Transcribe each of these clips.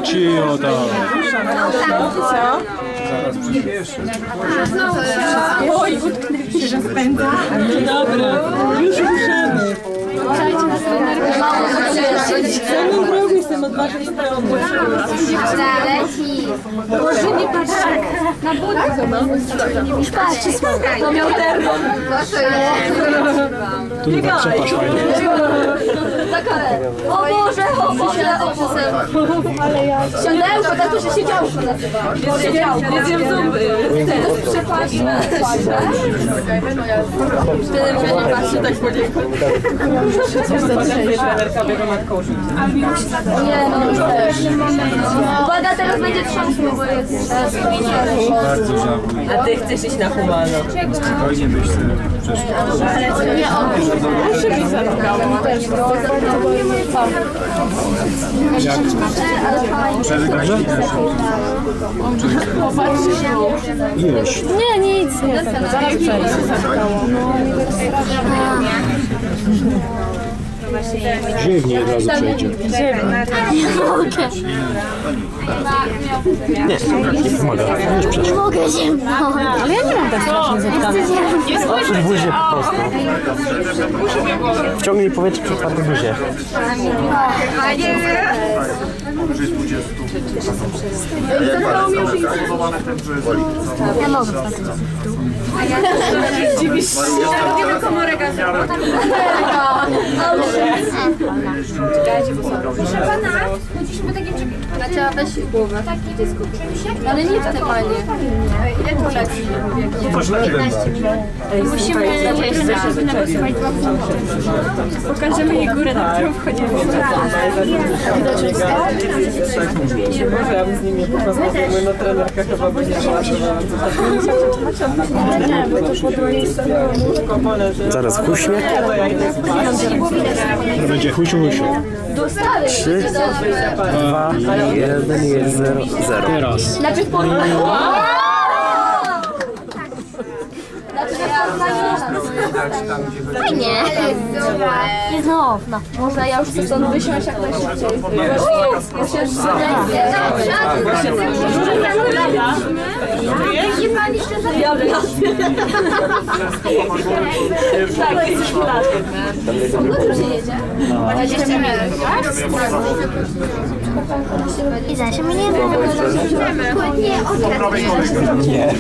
Cicho tam. Zaraz przyspieszę. Oj, utknęliście, że spędza. No dobra, już ruszamy. Samym drogą jestem od waszej strony. Może nie patrz na budę. Już patrzcie, to miał termon. Tu chyba przepasz fajnie. O Boże, o Boże, o Boże. Ale ja... Ściągnęło, tak to się siedziałko nazywa. Jedziem zęby. To jest przepaśne. Wtedy mówię, nie patrzy, tak podziękuję. Nie, no już też. Uwaga, teraz będzie trząsło, bo jest... Bardzo żałuję. A ty chcesz iść na humano. Spokojnie byś sobie przeszła. Nie, on już się zamknął. Też go Już. nie, nic nie. Zaraz przejdzie. Dziwnie od razu przejdzie. Nie pomaga. Już przeszło. Mogę zimno. Ale ja nie mam tak strasznie zapytane. W buzie po prostu. Wciągnij powietrze przy otwartej buzie. Ja mogę. Robimy komorę gazową. Proszę pana, chodziliśmy takim czymś. Trzeba weź głowę. Ale nie w tym panie. Jak to lepszy? Musimy jeszcze wynegocjować 2 punkty. Pokażemy jej górę, na którą wchodzimy. Może ja bym z nim nie poznał, no trenerka chyba by nie była. Zaraz huśnie. To będzie husiu, husiu. 3, 2, 1, jest 0, 0. Teraz. Najpierw porównaj. Fajnie. Nie znów, no. Można ja już chcę stąd wysiąść jak najszybciej. Nie pan jeszcze zabierze. Skąd się jedzie? 20 minut. I zaś mnie nie Nie.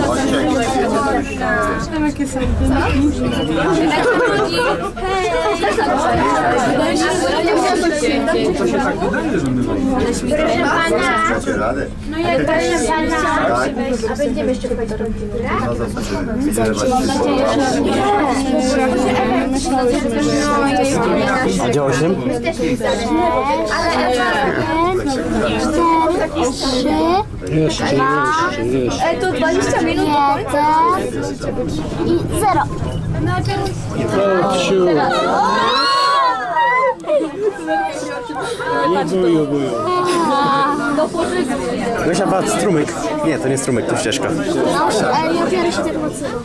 To się tak wydaje, że my no jak proszę pana, a będziemy jeszcze chyba to robili. Mam nadzieję, że nie. A gdzie 8? Ale Jeszcze. tu 20 minut i 0. Ciu. Buju, buju. Gosia, patrz, strumyk. Nie, to nie strumyk, to ścieżka. Ale ja biorę się tego mocylu.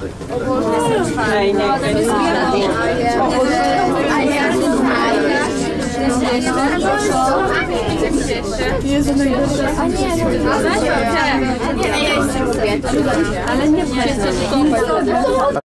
Jezu, no a nie, ale nie